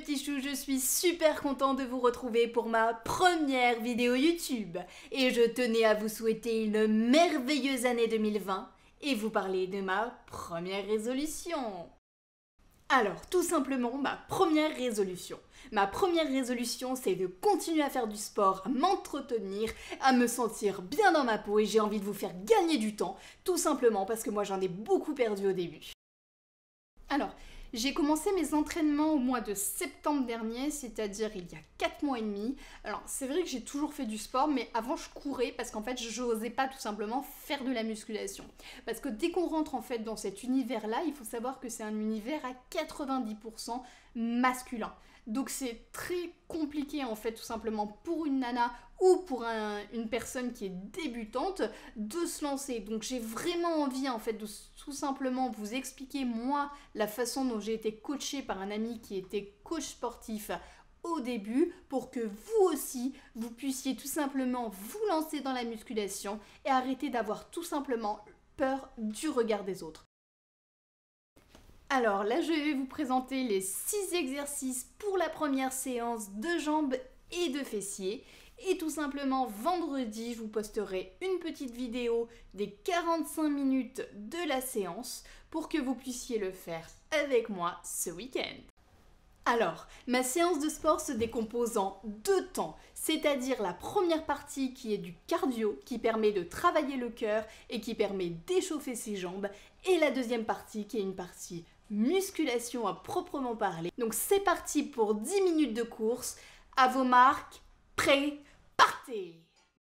petits choux, je suis super content de vous retrouver pour ma première vidéo YouTube. Et je tenais à vous souhaiter une merveilleuse année 2020 et vous parler de ma première résolution. Alors, tout simplement, ma première résolution. Ma première résolution, c'est de continuer à faire du sport, à m'entretenir, à me sentir bien dans ma peau et j'ai envie de vous faire gagner du temps, tout simplement parce que moi j'en ai beaucoup perdu au début. Alors, j'ai commencé mes entraînements au mois de septembre dernier, c'est-à-dire il y a 4 mois et demi. Alors, c'est vrai que j'ai toujours fait du sport, mais avant je courais parce qu'en fait, je n'osais pas tout simplement faire de la musculation. Parce que dès qu'on rentre en fait dans cet univers-là, il faut savoir que c'est un univers à 90% masculin. Donc c'est très compliqué en fait tout simplement pour une nana ou pour une personne qui est débutante de se lancer. Donc j'ai vraiment envie en fait de tout simplement vous expliquer moi la façon dont j'ai été coachée par un ami qui était coach sportif au début pour que vous aussi vous puissiez tout simplement vous lancer dans la musculation et arrêter d'avoir tout simplement peur du regard des autres. Alors là, je vais vous présenter les 6 exercices pour la première séance de jambes et de fessiers. Et tout simplement, vendredi, je vous posterai une petite vidéo des 45 minutes de la séance pour que vous puissiez le faire avec moi ce week-end. Alors, ma séance de sport se décompose en 2 temps, c'est-à-dire la première partie qui est du cardio, qui permet de travailler le cœur et qui permet d'échauffer ses jambes, et la deuxième partie qui est une partie musculation à proprement parler. Donc c'est parti pour 10 minutes de course. À vos marques, prêts, partez!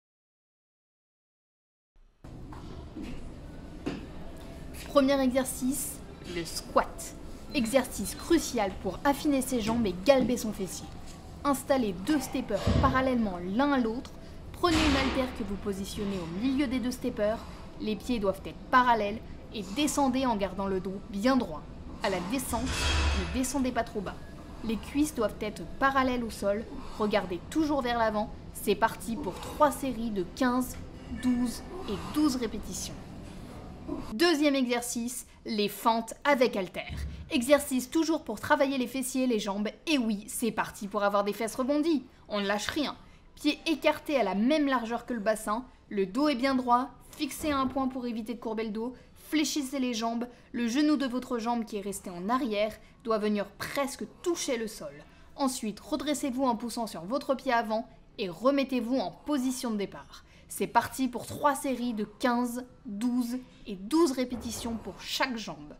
Premier exercice, le squat. Exercice crucial pour affiner ses jambes et galber son fessier. Installez 2 steppers parallèlement l'un à l'autre. Prenez une haltère que vous positionnez au milieu des 2 steppers. Les pieds doivent être parallèles et descendez en gardant le dos bien droit. À la descente, ne descendez pas trop bas. Les cuisses doivent être parallèles au sol. Regardez toujours vers l'avant. C'est parti pour 3 séries de 15, 12 et 12 répétitions. Deuxième exercice, les fentes avec haltère. Exercice toujours pour travailler les fessiers et les jambes. Et oui, c'est parti pour avoir des fesses rebondies. On ne lâche rien. Pieds écartés à la même largeur que le bassin. Le dos est bien droit. Fixez à un point pour éviter de courber le dos. Fléchissez les jambes, le genou de votre jambe qui est resté en arrière doit venir presque toucher le sol. Ensuite, redressez-vous en poussant sur votre pied avant et remettez-vous en position de départ. C'est parti pour 3 séries de 15, 12 et 12 répétitions pour chaque jambe.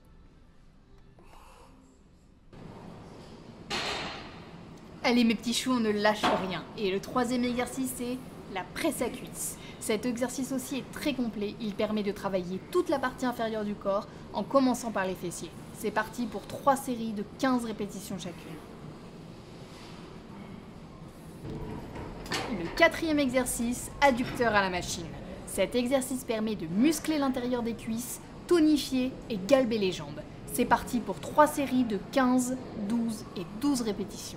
Allez mes petits choux, on ne lâche rien. Et le troisième exercice, c'est la presse à cuisse. Cet exercice aussi est très complet, il permet de travailler toute la partie inférieure du corps en commençant par les fessiers. C'est parti pour 3 séries de 15 répétitions chacune. Le quatrième exercice, adducteur à la machine. Cet exercice permet de muscler l'intérieur des cuisses, tonifier et galber les jambes. C'est parti pour 3 séries de 15, 12 et 12 répétitions.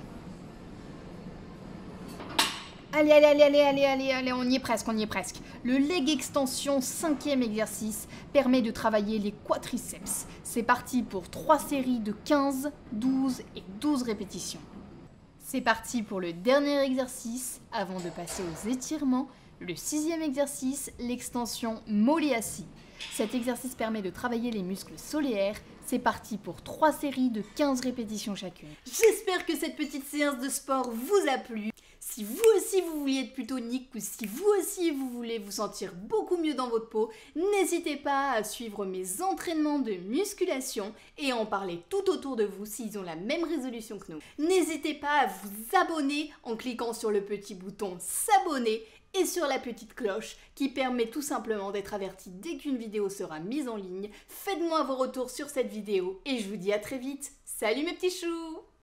Allez, on y est presque. Le leg extension, 5e exercice, permet de travailler les quadriceps. C'est parti pour 3 séries de 15, 12 et 12 répétitions. C'est parti pour le dernier exercice, avant de passer aux étirements. Le 6e exercice, l'extension mollet assis. Cet exercice permet de travailler les muscles solaires. C'est parti pour 3 séries de 15 répétitions chacune. J'espère que cette petite séance de sport vous a plu. Si vous aussi vous vouliez être plus tonique ou si vous aussi vous voulez vous sentir beaucoup mieux dans votre peau, n'hésitez pas à suivre mes entraînements de musculation et à en parler tout autour de vous s'ils ont la même résolution que nous. N'hésitez pas à vous abonner en cliquant sur le petit bouton s'abonner et sur la petite cloche qui permet tout simplement d'être averti dès qu'une vidéo sera mise en ligne. Faites-moi vos retours sur cette vidéo et je vous dis à très vite. Salut mes petits choux!